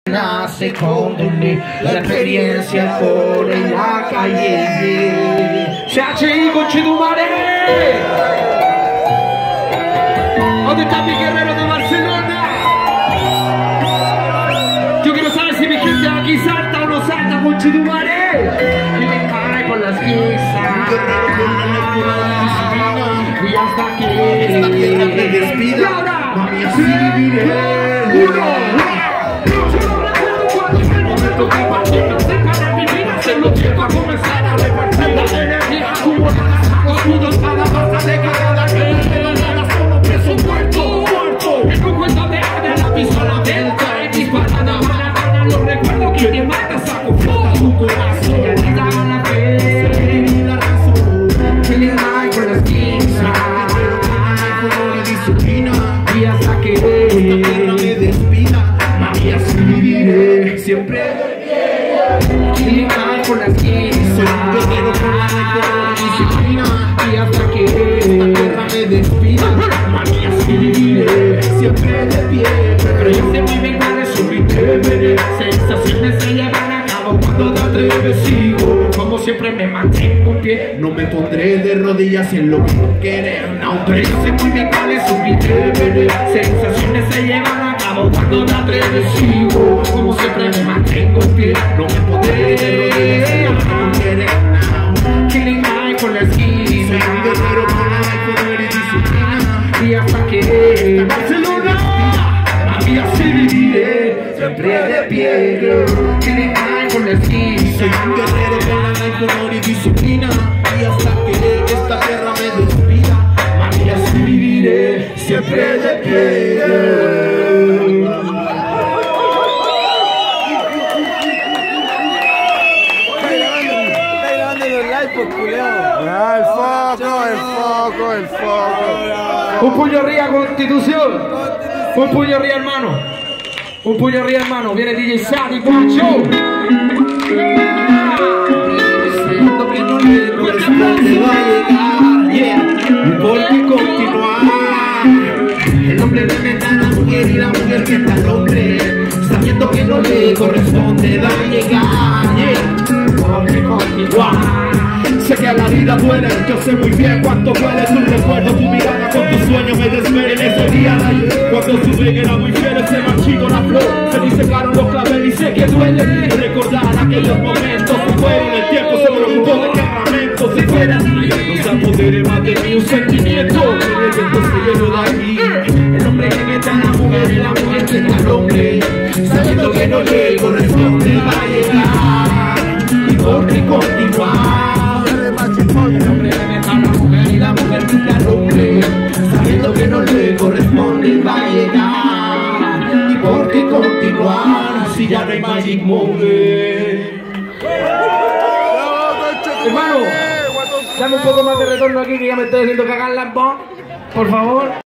Nace con la experiencia por en la calle. ¡Chachi, conchetumare! ¿Dónde está mi guerrero de Barcelona? Yo quiero saber si mi gente aquí salta o no salta, conchetumare. Y me cae con las guisas. Y hasta que esta tierra me despida, mami, así viviré. Uno. Lo que va a comenzar a repartir la energía como escudos para pasar de cada que solo preso muerto. El cuento de arde la pistola delta y disparada para los recuerdos que te mata saco flota tu corazón y alida la fe y la razón. Killing life con las quinzas con la disciplina y hasta que esta tierra me despida, mami, así viviré siempre. Killing life con las quinzas, soy un guerrero con la disciplina y hasta que esta tierra me despida, mami, así viviré siempre de pie. Pero yo sé muy bien cuáles son mis deberes, sensaciones se llevan a cabo cuando te atreves. Sigo como siempre, me mantengo en pie, no me pondré de rodillas en lo que no quieres, no. Pero yo sé muy bien cuáles son mis deberes, sensaciones se llevan a cabo cuando te atreves. Sigo como siempre, me mantengo en pie, no me pondré de rodillas en lo que no quieres, no. Killing life con la esquina, soy un guerrero con la poder y disciplina y hasta que Barcelona, mami, así viviré siempre de pie. Killing life con la esquina, soy un guerrero con la poder y disciplina y hasta que esta tierra me despida, mami, así viviré siempre de pie. El foco. Un puño arriba, Constitución. Un puño arriba, hermano. Un puño arriba, hermano. Viene DJ Sadi, Pacho. Siento que no le corresponde, va a llegar. Porque continuar. El hombre le meta a la mujer y la mujer meta al hombre. Sabiendo que no le corresponde, va a llegar. Porque continuar. Sé que a la vida duele, yo sé muy bien cuánto duele. Tu recuerdo, tu mirada con tus sueños me desvelen. Ese día de ayer, cuando su rey era muy fiel, se marchitó la flor, se disecaron los claveles y sé que duele recordar aquellos momentos que fueron el tiempo, se preocupó de quebramentos. Si fuera no se apodere más de mí un sentimiento que de repente se llenó de aquí. El hombre que mete a la mujer y la mujer que mete al hombre, sabiendo que no le corresponde, va a llegar y porque continuar. El hombre le mete a la mujer y la mujer mete al hombre, sabiendo que no le corresponde, va a llegar. ¿Y por qué continuar si ya no hay Magic Mode? Hermano, dame un poco más de retorno aquí que ya me estoy haciendo cagar la voz, por favor.